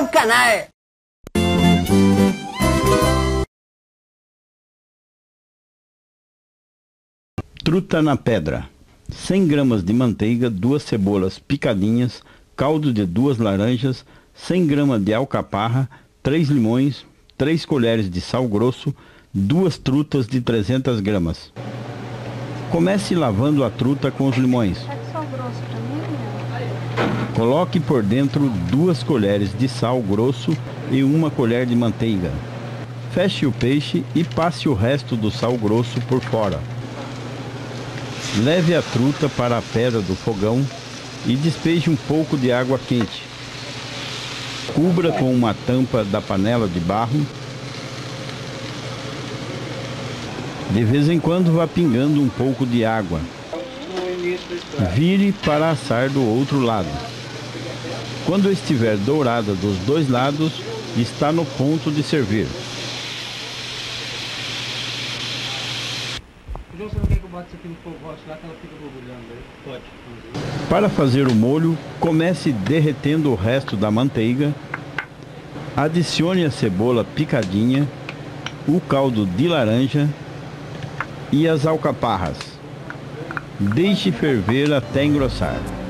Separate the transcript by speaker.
Speaker 1: ao canal.
Speaker 2: Truta na pedra. 100 gramas de manteiga, 2 cebolas picadinhas, caldo de 2 laranjas, 100 gramas de alcaparra, 3 limões, 3 colheres de sal grosso, 2 trutas de 300 gramas. Comece lavando a truta com os limões. Coloque por dentro 2 colheres de sal grosso e 1 colher de manteiga. Feche o peixe e passe o resto do sal grosso por fora. Leve a truta para a pedra do fogão e despeje um pouco de água quente. Cubra com uma tampa da panela de barro. De vez em quando vá pingando um pouco de água. Vire para assar do outro lado. Quando estiver dourada dos 2 lados, está no ponto de servir.
Speaker 3: Você não quer que eu bote isso aqui no fogo roxo lá que ela fica borbulhando? Pode.
Speaker 2: Para fazer o molho, comece derretendo o resto da manteiga. Adicione a cebola picadinha, o caldo de laranja e as alcaparras. Deixe ferver até engrossar.